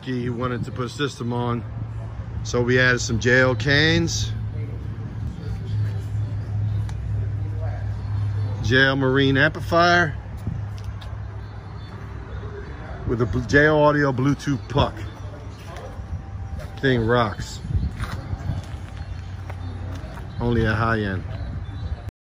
Rocky, who wanted to put a system on. So we added some JL canes, JL Marine amplifier with a JL Audio Bluetooth puck. Thing rocks. Only at high end.